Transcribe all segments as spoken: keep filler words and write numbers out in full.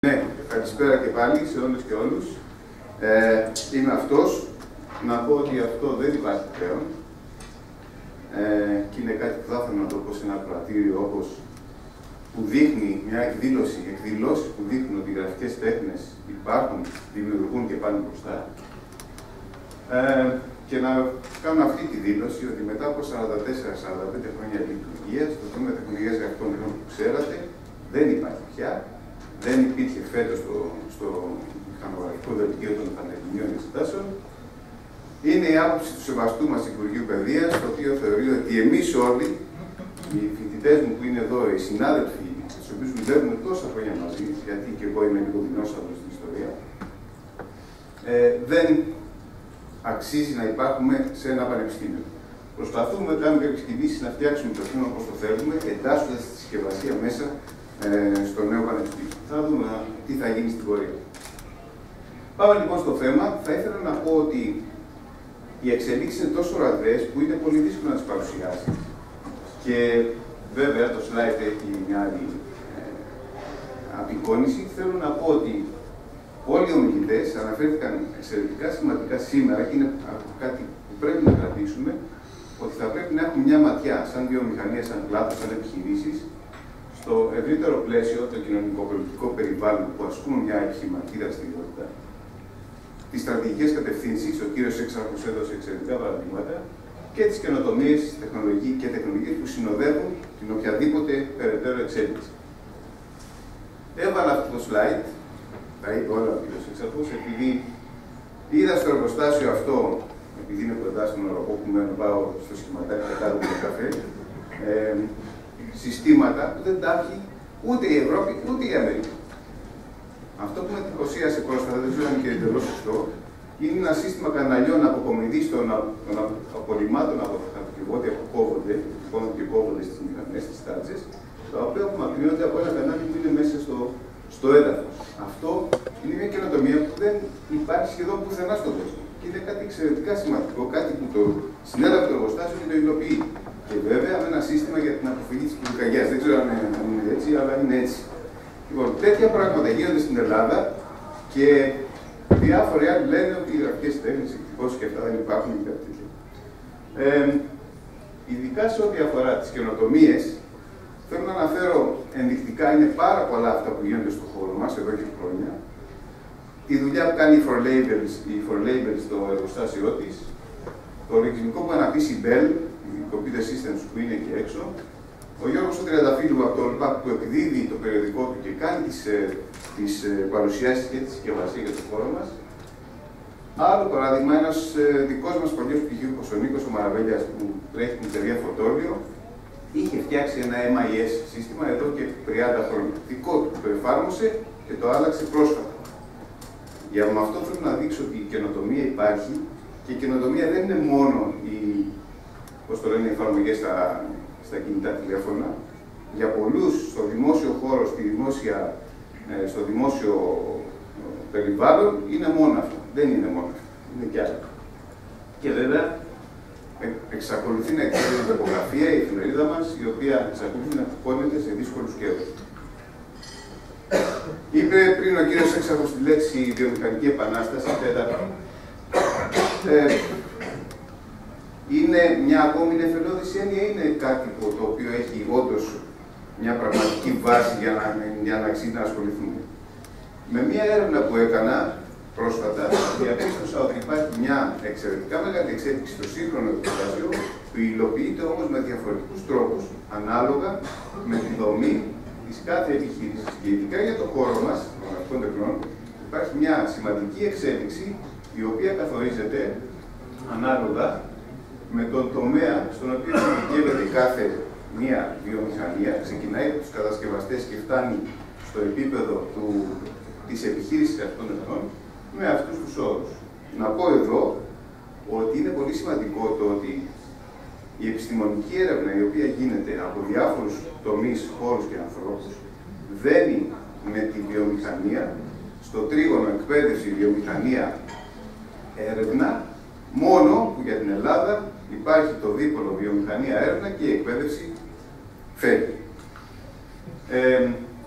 Ναι, καλησπέρα και πάλι σε όλους και όλους. Ε, είμαι αυτός. Να πω ότι αυτό δεν υπάρχει πλέον. Ε, και είναι κάτι που θα ήθελα να το πω σε ένα ακροατήριο όπως που δείχνει μια εκδήλωση, εκδηλώσεις που δείχνουν ότι οι γραφικές τέχνες υπάρχουν, δημιουργούν και πάνε μπροστά. Ε, και να κάνω αυτή τη δήλωση ότι μετά από σαράντα τέσσερα σαράντα πέντε χρόνια λειτουργίας, το τμήμα τεχνολογίας γραφικών τεχνών που ξέρατε δεν υπάρχει πια. Δεν υπήρχε φέτος στο, στο μηχανογραφικό δελτίο των Πανελληνίων Εξετάσεων. Είναι η άποψη του σεβαστού μας Υπουργείου Παιδείας, το οποίο θεωρεί ότι εμείς όλοι, οι φοιτητές μου που είναι εδώ, οι συνάδελφοι, τους οποίους δουλεύουμε τόσα χρόνια μαζί, γιατί και εγώ είμαι λίγο δεινόσαυρος στην ιστορία, ε, δεν αξίζει να υπάρχουμε σε ένα πανεπιστήμιο. Προσπαθούμε να κάνουμε κάποιες κινήσεις να φτιάξουμε το τμήμα όπως το θέλουμε, εντάσσοντας τη συσκευασία μέσα ε, στο νέο πανεπιστήμιο. Θα δούμε τι θα γίνει στην πορεία. Πάμε λοιπόν στο θέμα. Θα ήθελα να πω ότι οι εξελίξεις είναι τόσο ραγδαίες που είναι πολύ δύσκολο να τις παρουσιάσει. Και βέβαια το slide έχει μια άλλη ε, απεικόνηση. Θέλω να πω ότι όλοι οι ομιλητές αναφέρθηκαν εξαιρετικά σημαντικά σήμερα και είναι κάτι που πρέπει να κρατήσουμε, ότι θα πρέπει να έχουμε μια ματιά σαν βιομηχανία, σαν κλάδο, σαν επιχειρήσεις, στο ευρύτερο πλαίσιο, το κοινωνικο-πολιτικό περιβάλλον που ασκούν μια επιχειρηματική δραστηριότητα, τις στρατηγικές κατευθύνσεις, ο κύριος Έξαρχος έδωσε εξαιρετικά παραδείγματα, και τις καινοτομίες τεχνολογίες και τεχνολογίες που συνοδεύουν την οποιαδήποτε περαιτέρω εξέλιξη. Έβαλα αυτό το slide, τα είπε όλα ο κύριος Έξαρχος, επειδή είδα στο εργοστάσιο αυτό, επειδή είναι κοντά στον οροπό που μένω, πάω στο σχηματάκι και κάτω από το καφέ, ε, συστήματα που δεν τα έχει ούτε η Ευρώπη ούτε η Αμερική. Αυτό που με εντυπωσίασε πρόσφατα, δεν ξέρω αν είναι και εντελώς σωστό, είναι ένα σύστημα καναλιών αποκομιδής των, των απορριμμάτων από τα χαρτοκιβώτια που κόβονται, λοιπόν και κόβονται στις μηχανές, στις τάτσες, τα οποία απομακρύνονται από ένα κανάλι που είναι μέσα στο, στο έδαφος. Αυτό είναι μια καινοτομία που δεν υπάρχει σχεδόν πουθενά στον κόσμο. Και είναι κάτι εξαιρετικά σημαντικό, κάτι που το συνέλαβε το εργοστάσιο και το υλοποιεί. Και βέβαια με ένα σύστημα για την αποφυγή της πυρκαγιάς. Δεν ξέρω αν είναι έτσι, αλλά είναι έτσι. Λοιπόν, τέτοια πράγματα γίνονται στην Ελλάδα και διάφοροι άλλοι λένε ότι οι γραφικές τέχνες, εκτυπώσεις και αυτά δεν υπάρχουν και κάτι τέτοιο. Ε, ειδικά σε ό,τι αφορά τις καινοτομίες, θέλω να αναφέρω ενδεικτικά, είναι πάρα πολλά αυτά που γίνονται στον χώρο μας εδώ και χρόνια. Τη δουλειά που κάνει η φορ Labels, η φορ Labels στο εργοστάσιό της, το λογισμικό που αναπτύσσει η Bell, η Computer Systems που είναι εκεί έξω, ο Γιώργος Τριανταφύλλου από το ΛΠΑΚ που εκδίδει το περιοδικό του και κάνει τις, τις παρουσιάσεις και τη συσκευασία για τον χώρο μας. Άλλο παράδειγμα, ένας δικός μας παλιός πτυχίουχος, ο Νίκος ο Μαραβέλιας, που τρέχει την εταιρεία Φωτόλιο, είχε φτιάξει ένα εμ άι ες σύστημα εδώ και τριάντα χρόνια. Δικό του το εφάρμοσε και το άλλαξε πρόσφατα. Για με αυτό θέλω να δείξω ότι η καινοτομία υπάρχει και η καινοτομία δεν είναι μόνο οι, πώς το λένε, οι εφαρμογές στα, στα κινητά τηλέφωνα. Για πολλούς στο δημόσιο χώρο, στη δημόσια, στο δημόσιο περιβάλλον είναι μόνο αυτό. Δεν είναι μόνο αυτό. Είναι κι άλλο. Και βέβαια εξακολουθεί να εκδίδει την τοπογραφία, η εφημερίδα μας, η οποία εξακολουθεί να κουπώνεται σε δύσκολους καιρούς. Είπε πριν ο κύριος Έξαρχος τη λέξη βιομηχανική επανάσταση, τέταρτη. Ε, είναι μια ακόμη νεφελώδης έννοια, είναι κάτι που, το οποίο έχει όντως μια πραγματική βάση για να, για να αξίζει να ασχοληθούμε. Με μια έρευνα που έκανα πρόσφατα, διαπίστωσα ότι υπάρχει μια εξαιρετικά μεγάλη εξέλιξη στο σύγχρονο εργοστάσιο, που υλοποιείται όμως με διαφορετικούς τρόπους, ανάλογα με τη δομή της κάθε επιχείρησης. Και ειδικά για το χώρο μας, των γραφικών τεχνών, υπάρχει μια σημαντική εξέλιξη, η οποία καθορίζεται ανάλογα με τον τομέα στον οποίο εξειδικεύεται κάθε μία βιομηχανία, ξεκινάει από τους κατασκευαστές και φτάνει στο επίπεδο του, της επιχείρησης γραφικών τεχνών, με αυτούς τους όρους. Να πω εδώ ότι είναι πολύ σημαντικό το ότι η επιστημονική έρευνα η οποία γίνεται από διάφορους τομείς, χώρους και ανθρώπους δένει με τη βιομηχανία στο τρίγωνο εκπαίδευση, βιομηχανία, έρευνα, μόνο που για την Ελλάδα υπάρχει το δίπολο βιομηχανία, έρευνα και η εκπαίδευση φέρει. Ε,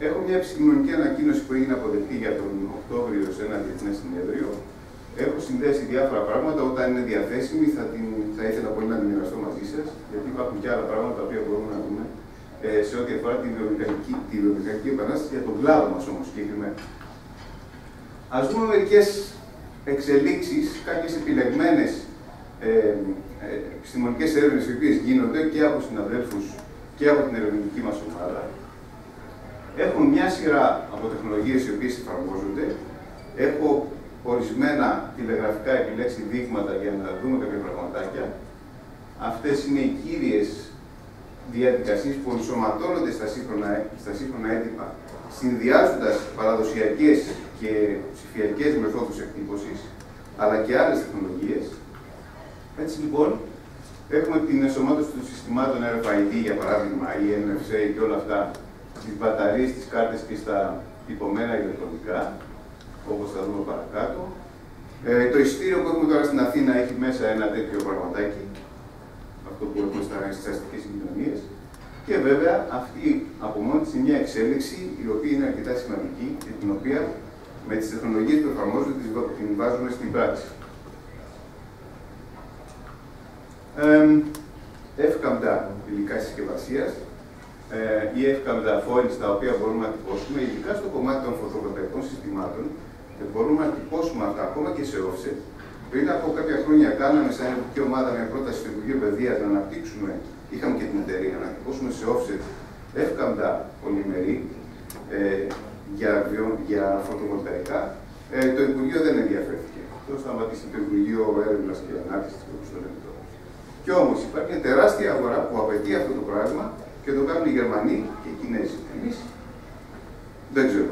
Έχω μια επιστημονική ανακοίνωση που έγινε αποδεκτή για τον Οκτώβριο σε ένα διεθνές συνέδριο. Έχω συνδέσει διάφορα πράγματα. Όταν είναι διαθέσιμη, θα, την, θα ήθελα πολύ να την μοιραστώ μαζί σας, γιατί υπάρχουν και άλλα πράγματα τα οποία μπορούμε να δούμε ε, σε ό,τι αφορά τη βιομηχανική, τη βιομηχανική επανάσταση για τον κλάδο μας όμως συγκεκριμένα. Ας δούμε μερικές εξελίξεις, κάποιες επιλεγμένες ε, ε, επιστημονικές έρευνες οι οποίες γίνονται και από συναδέλφους και από την ερευνητική μας ομάδα. Έχουμε μια σειρά από τεχνολογίες οι οποίες εφαρμόζονται. Έχω ορισμένα τηλεγραφικά επιλέξει δείγματα για να δούμε κάποια πραγματάκια. Αυτές είναι οι κύριες διαδικασίες που ενσωματώνονται στα σύγχρονα, στα σύγχρονα έντυπα, συνδυάζοντας παραδοσιακές και ψηφιακές μεθόδους εκτύπωσης, αλλά και άλλες τεχνολογίες. Έτσι λοιπόν, έχουμε την ενσωμάτωση των συστημάτων αρ εφ άι ντι, για παράδειγμα, ή εν εφ σι και όλα αυτά, στις μπαταρίες, στις κάρτες και στα τυπωμένα ηλεκτρονικά, όπως θα δούμε παρακάτω. Ε, το εισιτήριο που έχουμε τώρα στην Αθήνα έχει μέσα ένα τέτοιο πραγματάκι, αυτό που έχουμε στις αστικές συγκοινωνίες. Και βέβαια, αυτή από μόνη της είναι μια εξέλιξη η οποία είναι αρκετά σημαντική και την οποία με τις τεχνολογίες που εφαρμόζονται την βάζουμε στην πράξη. Ε, εύκαμπτα υλικά συσκευασίας ε, ή εύκαμπτα foils τα οποία μπορούμε να τυπώσουμε, ειδικά στο κομμάτι των φωτοβολταϊκών συστημάτων, και μπορούμε να τυπώσουμε αυτά ακόμα και σε offset. Πριν από κάποια χρόνια κάναμε σαν ειδική ομάδα μια πρόταση στο Υπουργείο Παιδείας να αναπτύξουμε, είχαμε και την εταιρεία, να τυπώσουμε σε offset εύκαμπτα πολυμερή ε, για, για φωτοβολταϊκά. Ε, το Υπουργείο δεν ενδιαφέρθηκε. Αυτό σταματήσει το Υπουργείο Έρευνας και Ανάπτυξης, όπως το λέμε τώρα. Κι όμως υπάρχει μια τεράστια αγορά που απαιτεί αυτό το πράγμα και το κάνουν οι Γερμανοί και οι Κινέζοι. Εμείς δεν ξέρω.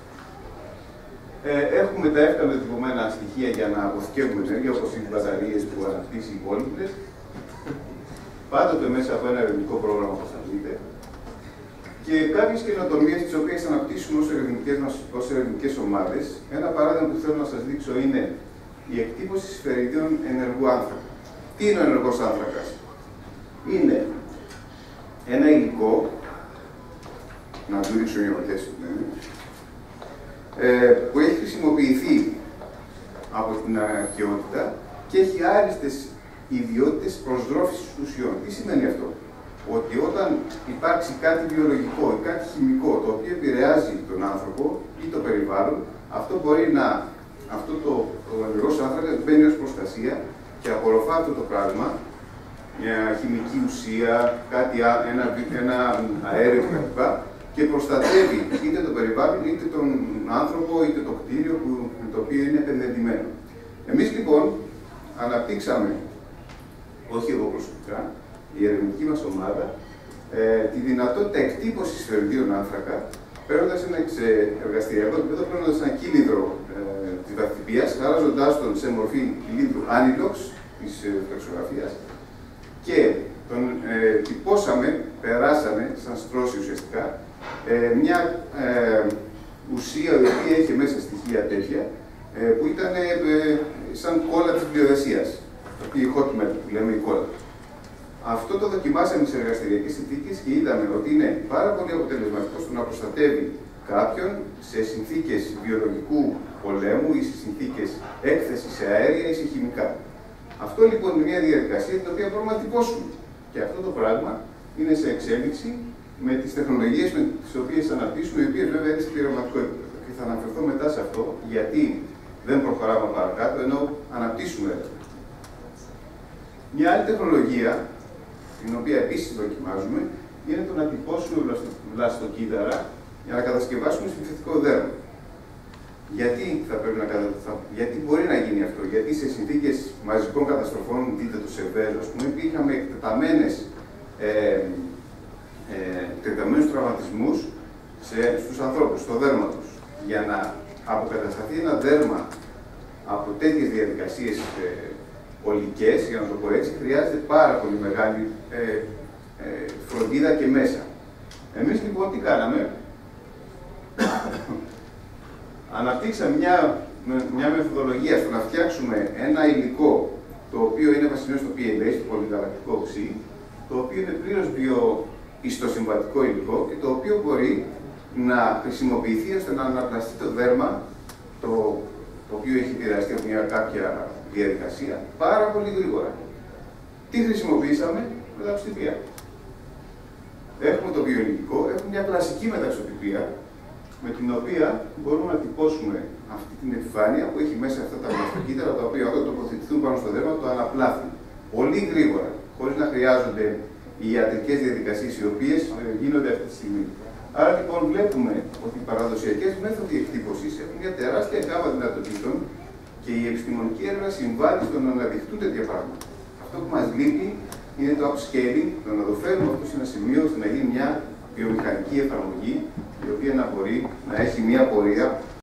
Ε, έχουμε τα εύκολα τυπωμένα στοιχεία για να αποθηκεύουμε ενέργεια, όπως οι μπαταρίες που αναπτύσσει οι υπόλοιπες. Πάντοτε μέσα από ένα ερευνητικό πρόγραμμα, όπως θα δείτε. Και κάποιες καινοτομίες τις οποίες αναπτύσσουμε ως ερευνητικές, ως ερευνητικές ομάδες. Ένα παράδειγμα που θέλω να σας δείξω είναι η εκτύπωση σφαιριδίων ενεργού άνθρακα. Τι είναι ο ενεργός άνθρακας? Είναι ένα υλικό, να του ρίξω μια ματιά, ε, που έχει χρησιμοποιηθεί από την αρχαιότητα και έχει άριστες ιδιότητες προσδρόφησης ουσιών. Τι σημαίνει αυτό? Ότι όταν υπάρξει κάτι βιολογικό ή κάτι χημικό το οποίο επηρεάζει τον άνθρωπο ή το περιβάλλον, αυτό μπορεί να, αυτό το, το ενεργός άνθρακα μπαίνει ως προστασία και απορροφά αυτό το πράγμα, μια χημική ουσία, κάτι, ένα, ένα αέριο κλπ. Και προστατεύει είτε το περιβάλλον, είτε τον άνθρωπο, είτε το κτίριο που, το οποίο είναι επενδυτημένο. Εμείς λοιπόν αναπτύξαμε, όχι εγώ προσωπικά, η ερευνητική μας ομάδα, ε, τη δυνατότητα εκτύπωσης σφαιριδίων άνθρακα, παίρνοντας ένα σε εργαστηριακό επίπεδο, παίρνοντας ένα κύλινδρο ε, της βαθυπίας, χαράζοντάς τον σε μορφή κύλινδρου άνιλοξ της ε, φλεξογραφίας και τον ε, τυπώσαμε, περάσαμε, σαν στρώση ουσιαστικά, ε, μια ε, ουσία η οποία είχε μέσα στοιχεία τέτοια, ε, που ήταν ε, ε, σαν κόλλα της βιοδεσίας. Η hot melt που λέμε η κόλλα. Αυτό το δοκιμάσαμε σε εργαστηριακές συνθήκες και είδαμε ότι είναι πάρα πολύ αποτελεσματικό στο να προστατεύει κάποιον σε συνθήκες βιολογικού πολέμου ή σε συνθήκες έκθεσης σε αέρια ή σε χημικά. Αυτό λοιπόν είναι μια διαδικασία την οποία μπορούμε να τυπώσουμε. Και αυτό το πράγμα είναι σε εξέλιξη με τις τεχνολογίες με τις οποίες αναπτύσσουμε, οι οποίες βέβαια είναι σε πειραματικό επίπεδο. Και θα αναφερθώ μετά σε αυτό, γιατί δεν προχωράμε παρακάτω, ενώ αναπτύσσουμε. Μια άλλη τεχνολογία, την οποία επίσης δοκιμάζουμε, είναι το να τυπώσουμε βλαστοκύτταρα για να κατασκευάσουμε συνθετικό δέρμα. Γιατί θα πρέπει να κατα... γιατί μπορεί να γίνει αυτό? Γιατί σε συνθήκες μαζικών καταστροφών, δείτε το Σεβέλο, ας πούμε, είχαμε εκτεταμένες ε, ε, εκτεταμένους τραυματισμούς στους ανθρώπους, στο δέρμα τους. Για να αποκατασταθεί ένα δέρμα από τέτοιες διαδικασίες ε, ολικές, για να το πω έτσι, χρειάζεται πάρα πολύ μεγάλη ε, ε, φροντίδα και μέσα. Εμείς λοιπόν τι κάναμε? Αναπτύξαμε μια, μια μεθοδολογία στο να φτιάξουμε ένα υλικό το οποίο είναι βασισμένο στο πι ελ έι, στο πολυγαλακτικό οξύ, το οποίο είναι πλήρως βιοϊστοσυμβατικό υλικό και το οποίο μπορεί να χρησιμοποιηθεί ώστε να αναπλαστεί το δέρμα, το, το οποίο έχει επηρεαστεί από μια κάποια διαδικασία, πάρα πολύ γρήγορα. Τι χρησιμοποιήσαμε? Μεταξωτυπία. Έχουμε το βιολογικό, έχουμε μια κλασική μεταξωτυπία, με την οποία μπορούμε να τυπώσουμε αυτή την επιφάνεια που έχει μέσα αυτά τα βλαστοκύτταρα, τα οποία όταν τοποθετηθούν πάνω στο δέρμα το αναπλάθουν πολύ γρήγορα, χωρίς να χρειάζονται οι ιατρικές διαδικασίες οι οποίες γίνονται αυτή τη στιγμή. Άρα λοιπόν βλέπουμε ότι οι παραδοσιακές μέθοδοι εκτύπωσης έχουν μια τεράστια γάμα δυνατοτήτων και η επιστημονική έρευνα συμβάλλει στο να αναδειχθούν τέτοια πράγματα. Αυτό που μας λείπει είναι το upscaling, το να το φέρουμε αυτό σε ένα σημείο ώστε να γίνει μια βιομηχανική εφαρμογή, η οποία να μπορεί να έχει μια πορεία